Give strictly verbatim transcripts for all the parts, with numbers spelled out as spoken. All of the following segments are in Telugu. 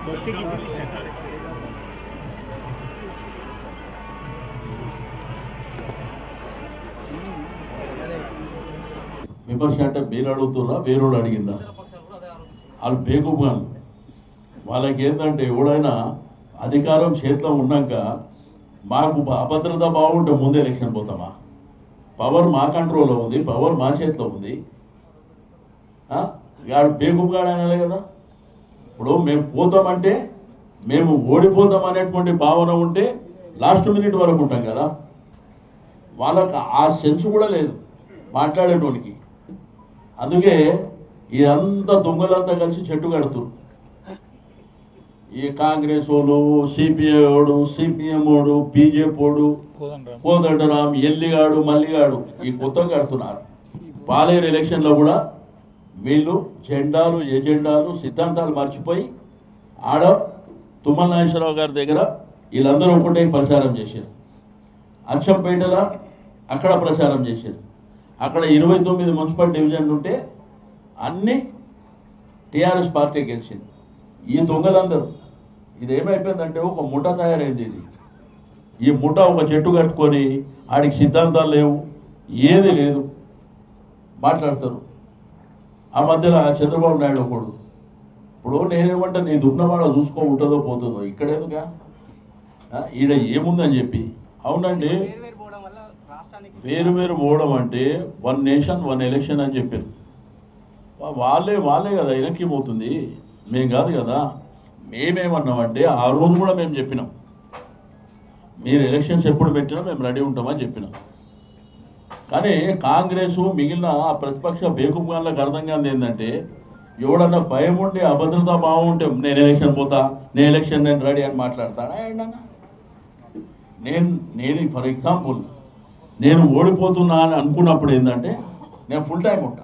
విమర్శ అంటే మీరు అడుగుతున్నా వేరేడు అడిగిందా? వాళ్ళు బేగుగాను వాళ్ళకి ఏంటంటే ఎవడైనా అధికారం చేతిలో ఉన్నాక మాకు అభద్రత బాగుంటే ముందే ఎలక్షన్ పోతామా? పవర్ మా కంట్రోల్లో ఉంది, పవర్ మా చేతిలో ఉంది. వాడు బేగుగాడు అనాలి కదా. ఇప్పుడు మేము పోతామంటే మేము ఓడిపోతాం అనేటువంటి భావన ఉంటే లాస్ట్ మినిట్ వరకు ఉంటాం కదా. వాళ్ళకి ఆ సెన్స్ కూడా లేదు మాట్లాడేటోనికి. అందుకే ఇదంతా దొంగలంతా కలిసి చెట్టు కడుతున్నారు. ఈ కాంగ్రెస్ వాడు, సిపిఐ వాడు, సిపిఎం వాడు, బీజేపీ వాడు, కోదండరాం, ఎల్లిగాడు, మల్లిగాడు ఈ కొత్తగా కడుతున్నారు. పాలేరు ఎలక్షన్లో కూడా వీళ్ళు జెండాలు, ఎజెండాలు, సిద్ధాంతాలు మర్చిపోయి ఆడ తుమ్మల నాగేశ్వరరావు గారి దగ్గర వీళ్ళందరూ ఒకటే ప్రచారం చేశారు. అచ్చంపేటలో అక్కడ ప్రచారం చేశారు. అక్కడ ఇరవై తొమ్మిది మున్సిపల్ డివిజన్లు ఉంటే అన్నీ టీఆర్ఎస్ పార్టీ గెలిచింది. ఈ దొంగలందరూ ఇది ఏమైపోయిందంటే ఒక ముఠ తయారైంది. ఇది ఈ ముఠ ఒక చెట్టు కట్టుకొని ఆడికి సిద్ధాంతాలు లేవు, ఏది లేదు, మాట్లాడతారు. ఆ మధ్యలో చంద్రబాబు నాయుడు ఒకడు ఇప్పుడు నేనేమంటే నీ దుఃఖమాడ చూసుకో ఉంటుందో పోతుందో ఇక్కడేందుగా ఈడ ఏముందని చెప్పి. అవునండి, వేరు వేరు పోవడం అంటే వన్ నేషన్ వన్ ఎలక్షన్ అని చెప్పారు. వాళ్ళే వాళ్ళే కదా వెనక్కి పోతుంది, మేము కాదు కదా. మేమేమన్నామంటే ఆ రోజు కూడా మేము చెప్పినాం, మీరు ఎలక్షన్స్ ఎప్పుడు పెట్టినా మేము రెడీ ఉంటామని చెప్పినాం. కానీ కాంగ్రెస్ మిగిలిన ఆ ప్రతిపక్ష బేకుగాళ్ళకి అర్థం కాదు ఏంటంటే ఎవడన్నా భయం ఉండి అభద్రతా బాగుంటే నేను ఎలక్షన్ పోతా, నేను ఎలక్షన్ నేను రెడీ అని మాట్లాడతాడా ఏంటన్నా? నేను నేను ఫర్ ఎగ్జాంపుల్ నేను ఓడిపోతున్నా అని అనుకున్నప్పుడు ఏంటంటే నేను ఫుల్ టైం ఉంటా.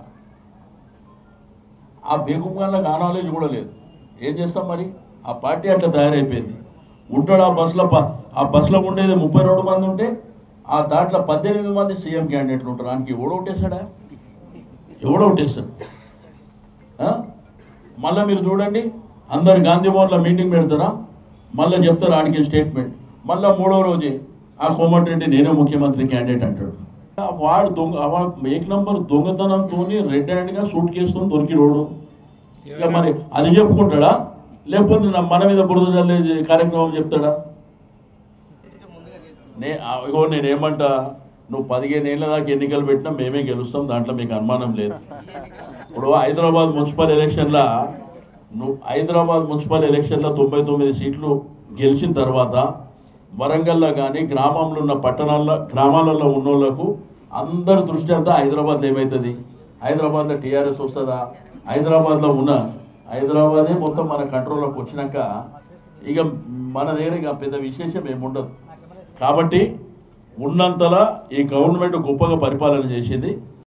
ఆ బేకుగాళ్ళకి ఆ నాలెడ్జ్ కూడా లేదు. ఏం చేస్తాం మరి? ఆ పార్టీ అట్లా తయారైపోయింది. ఉంటాడు ఆ బస్సులో, ఆ బస్సులో ఉండేది ముప్పై రెండు మంది ఉంటే ఆ దాంట్లో పద్దెనిమిది మంది సీఎం క్యాండిడేట్లు ఉంటారు. దానికి ఎవడో ఒకటేసాడా? ఎవడో ఒకటేస్తాడు. మళ్ళీ మీరు చూడండి, అందరు గాంధీ భవన్లో మీటింగ్ పెడతారా, మళ్ళీ చెప్తారు ఆడికి స్టేట్మెంట్. మళ్ళీ మూడో రోజే ఆ కోమటిరెడ్డి నేనే ముఖ్యమంత్రి క్యాండిడేట్ అంటాడు. వాడు దొంగ ఏక నంబర్ దొంగతనంతో రెడ్ హ్యాండ్గా సూట్ కేసుకొని దొరికి రోడ్డు. ఇక మరి అది చెప్పుకుంటాడా, లేకపోతే మన మీద బురద చల్లే కార్యక్రమం చెప్తాడా? నే ఇగో నేనేమంటా, నువ్వు పదిహేను ఏళ్ళ దాకా ఎన్నికలు పెట్టినా మేమే గెలుస్తాం, దాంట్లో మీకు అనుమానం లేదు. ఇప్పుడు హైదరాబాద్ మున్సిపల్ ఎలక్షన్లో నువ్వు హైదరాబాద్ మున్సిపల్ ఎలక్షన్లో తొంభై తొమ్మిది సీట్లు గెలిచిన తర్వాత వరంగల్లో కానీ గ్రామంలో ఉన్న పట్టణాల్లో గ్రామాలలో ఉన్న వాళ్ళకు అందరి దృష్టి అంతా హైదరాబాద్లో ఏమవుతుంది, హైదరాబాద్లో టీఆర్ఎస్ వస్తుందా, హైదరాబాద్లో ఉన్న హైదరాబాదే మొత్తం మన కంట్రోల్లోకి వచ్చినాక ఇక మన దగ్గర ఇక పెద్ద విశేషం ఏముండదు. కాబట్టి ఉన్నంతలా ఈ గవర్నమెంట్ గొప్పగా పరిపాలన చేసింది.